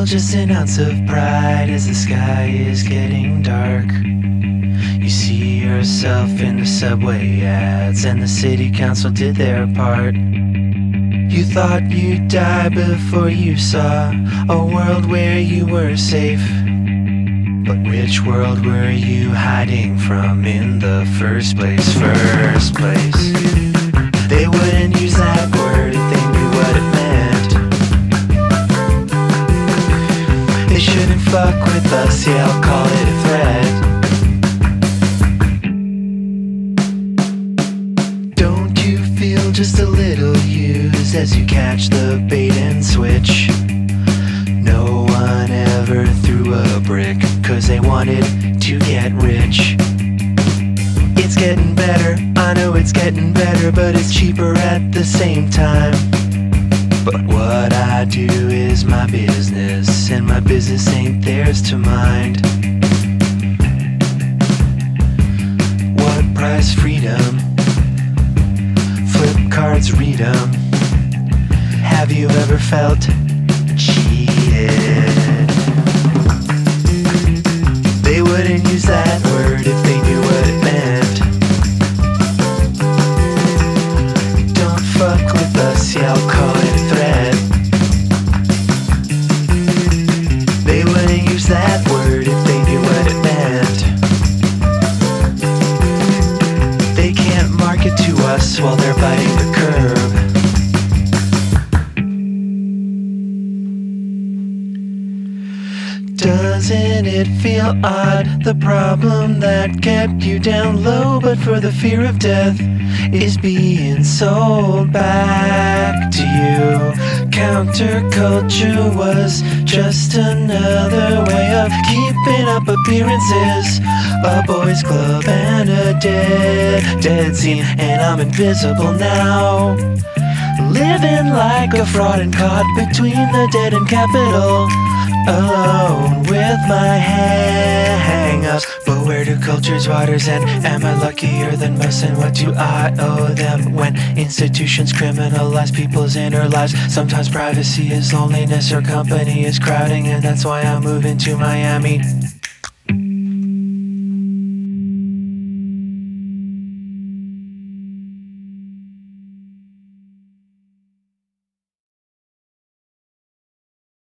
just an ounce of pride as the sky is getting dark. You see yourself in the subway ads, and the city council did their part. You thought you'd die before you saw a world where you were safe. But which world were you hiding from in the first place? They wouldn't use that word if they knew what it meant. They shouldn't fuck with us, yeah, I'll call it a threat. Don't you feel just a little used as you catch the bait and switch? No one ever threw a brick 'cause they wanted to get rich. It's getting better, I know it's getting better, but it's cheaper at the same time. But what I do is my business, and my business ain't theirs to mind. What price freedom? Flip cards, read 'em. Have you ever felt cheated? They wouldn't use that word if they knew what it meant. Don't fuck with us, yeah, I'll call it a threat. They wouldn't use that word if they knew what it meant. They can't market to us while they're biting the curb. Doesn't it feel odd? The problem that kept you down low, but for the fear of death, is being sold back to you. Counterculture was just another way of keeping up appearances. A boys club and a dead scene, and I'm invisible now. Living like a fraud and caught between the dead and capital. Alone with my hang-ups. But where do culture's waters end? Am I luckier than most, and what do I owe them? When institutions criminalize people's inner lives, sometimes privacy is loneliness or company is crowding, and that's why I'm moving to Miami.